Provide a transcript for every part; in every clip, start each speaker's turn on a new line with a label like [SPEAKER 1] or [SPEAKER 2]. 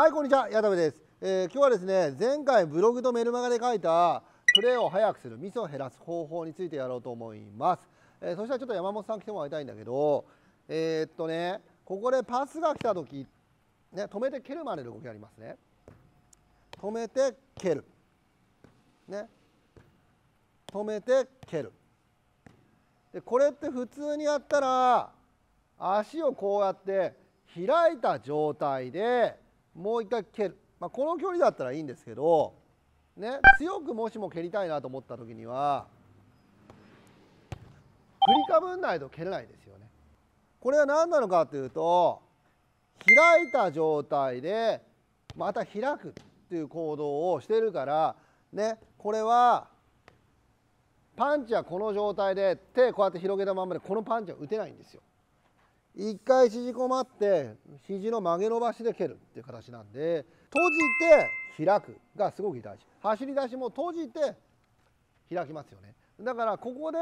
[SPEAKER 1] はい、こんにちは、矢田部です。今日はですね、前回ブログとメルマガで書いたプレーを速くする、ミスを減らす方法についてやろうと思います。そしたらちょっと山本さん来てもらいたいんだけど、ここでパスが来たとき、ね、止めて蹴るまでの動きありますね。止めて蹴る。ね。止めて蹴る。で、これって普通にやったら、足をこうやって開いた状態でもう一回蹴る。この距離だったらいいんですけど、ね、強くもしも蹴りたいなと思った時には振りかぶんないと蹴れないですよね。これは何なのかというと、開いた状態でまた開くっていう行動をしてるから、ね、これはパンチはこの状態で手こうやって広げたままでこのパンチは打てないんですよ。一回縮こまって肘の曲げ伸ばしで蹴るっていう形なんで、閉じて開くがすごく大事。走り出しも閉じて開きますよね。だからここで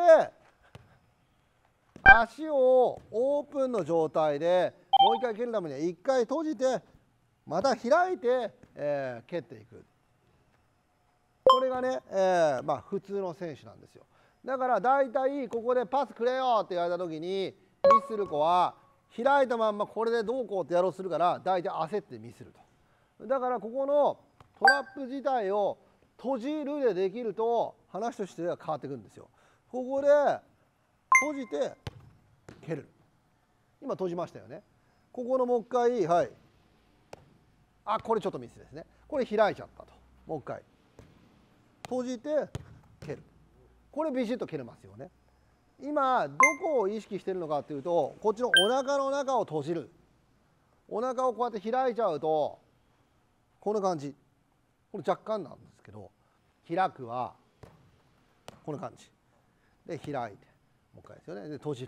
[SPEAKER 1] 足をオープンの状態でもう一回蹴るためには一回閉じてまた開いて、蹴っていく。これがね、普通の選手なんですよ。だから大体ここでパスくれよって言われた時にミスする子は開いたまんまこれでどうこうってやろうとするから大体焦ってミスると。だからここのトラップ自体を閉じるでできると話としては変わってくるんですよ。ここで閉じて蹴る。今閉じましたよね。ここのもう一回、はい。これちょっとミスですね。これ開いちゃったと。もう一回。閉じて蹴る。これビシッと蹴れますよね。今どこを意識してるのかというと、こっちのお腹の中を閉じる。お腹をこうやって開いちゃうとこんな感じ。これ若干なんですけど、開くはこんな感じで開いてもう一回ですよね。で閉じる。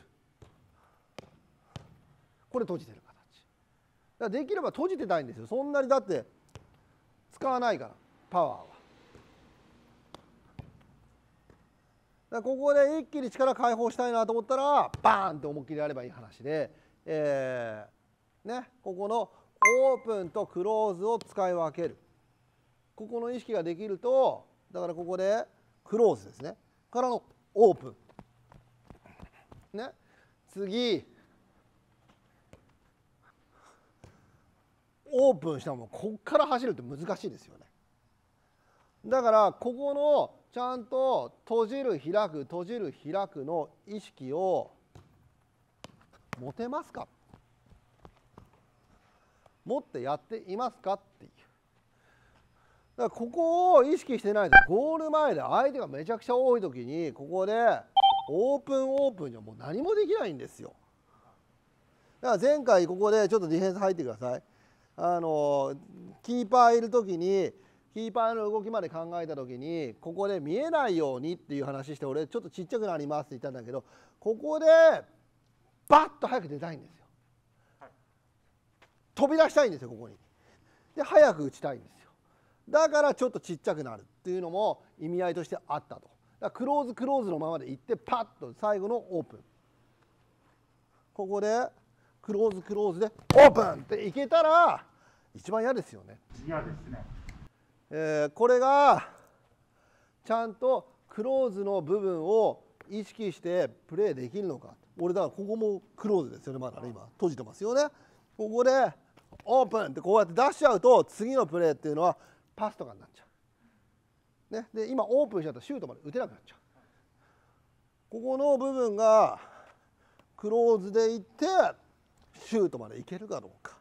[SPEAKER 1] これ閉じてる形。だからできれば閉じてたいんですよ。そんなにだって使わないからパワーは。ここで一気に力解放したいなと思ったらバーンって思いっきりやればいい話で、ここのオープンとクローズを使い分ける。ここの意識ができると、だからここでクローズですねからのオープン、ね、次オープンしたらもうこっから走るって難しいですよね。だからここのちゃんと閉じる開く閉じる開くの意識を持てますか、持ってやっていますかっていう。だからここを意識してないとゴール前で相手がめちゃくちゃ多い時にここでオープンにはもう何もできないんですよ。だから前回ここでちょっとディフェンス入ってください。キーパーいる時にキーパーの動きまで考えた時にここで見えないようにっていう話して俺ちょっとちっちゃくなりますって言ったんだけど、ここでバッと早く出たいんですよ。飛び出したいんですよここに。で早く打ちたいんですよ。だからちょっとちっちゃくなるっていうのも意味合いとしてあったと。だからクローズのままでいってパッと最後のオープン。ここでクローズでオープンっていけたら一番嫌ですよね。
[SPEAKER 2] 嫌ですね。
[SPEAKER 1] これがちゃんとクローズの部分を意識してプレーできるのか。俺だからここもクローズですよね。まだね今閉じてますよね。ここでオープンってこうやって出しちゃうと次のプレーっていうのはパスとかになっちゃう、ね、で今オープンしちゃったらシュートまで打てなくなっちゃう。ここの部分がクローズでいってシュートまでいけるかどうか。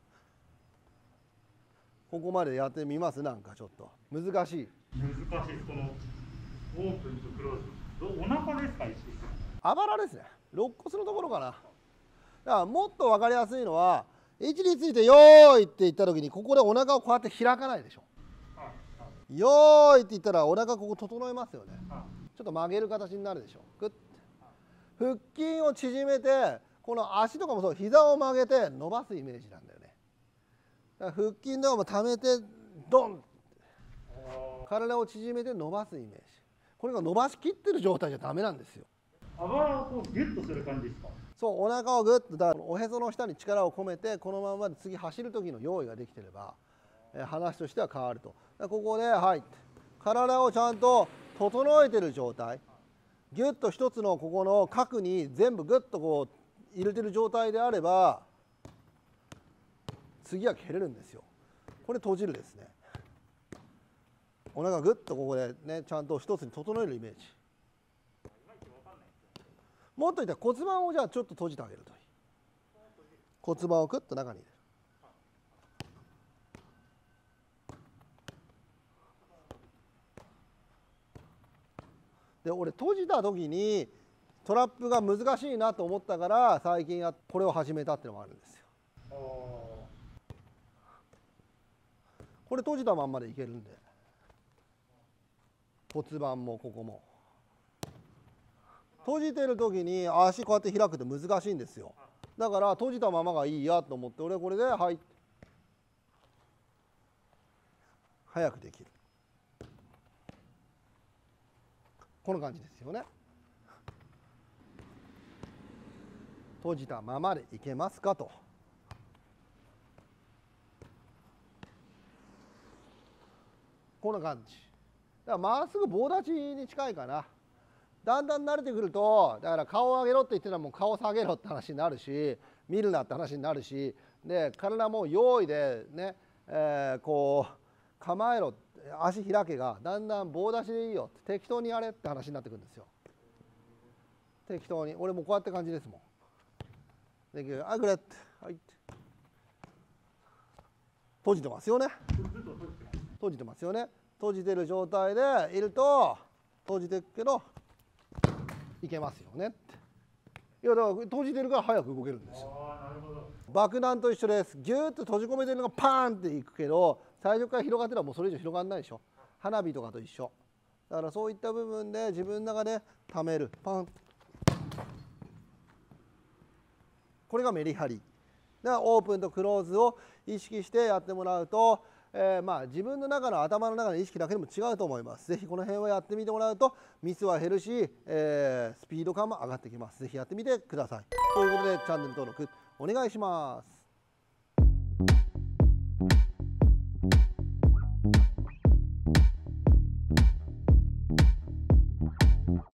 [SPEAKER 1] ここまでやってみます。なんかちょっと難しい。
[SPEAKER 2] 難しいです。このオープンとクローズ。お腹ですか、意識してる。
[SPEAKER 1] あばらですね。肋骨のところかな。だからもっと分かりやすいのは位置についてよーいって言った時にここでお腹をこうやって開かないでしょ。よーいって言ったらお腹ここ整えますよね。ちょっと曲げる形になるでしょ。グッて腹筋を縮めてこの足とかもそう膝を曲げて伸ばすイメージなんだよね。だから腹筋とかも溜めてドン、体を縮めて伸ばすイメージ。これが伸ばしきってる状態じゃダメなんですよ。
[SPEAKER 2] あばらをこうギュッとする感じですか。
[SPEAKER 1] そうお腹をグッとだからおへその下に力を込めてこのままで次走る時の用意ができてれば話としては変わると。ここで、はい、体をちゃんと整えてる状態、ギュッと一つのここの角に全部グッとこう入れてる状態であれば、次は蹴れるんですよ。これ閉じるですね。お腹グッとここでね、ちゃんと一つに整えるイメージ。もっと言ったら骨盤をじゃあちょっと閉じてあげるといい。骨盤をグッと中に入れる。で、俺閉じた時にトラップが難しいなと思ったから最近これを始めたっていうのもあるんですよ。これ閉じたまんまでいけるんで、骨盤もここも閉じてる時に足こうやって開くと難しいんですよ。だから閉じたままがいいやと思って俺これではい早くできる。この感じですよね。閉じたままでいけますかと。こんな感じ。だからまっすぐ棒立ちに近いかな。だんだん慣れてくると、だから顔を上げろって言ってたらもう顔下げろって話になるし、見るなって話になるし、で体も用意でね、こう構えろ、足開けがだんだん棒立ちでいいよって適当にやれって話になってくるんですよ。適当に。俺もこうやって感じですもん。であぐれって、はい、閉じてますよね。閉じてますよね。閉じてる状態でいると閉じてるけどいけますよねって。いやだから閉じてるから早く動けるんですよ。爆弾と一緒です。ギューッと閉じ込めてるのがパーンっていくけど最初から広がってたらもうそれ以上広がらないでしょ。花火とかと一緒だからそういった部分で自分の中で溜めるパン、これがメリハリだからオープンとクローズを意識してやってもらうと、自分の中の頭の中の意識だけでも違うと思います。ぜひこの辺をやってみてもらうとミスは減るし、スピード感も上がってきます。ぜひやってみてください。ということでチャンネル登録お願いします。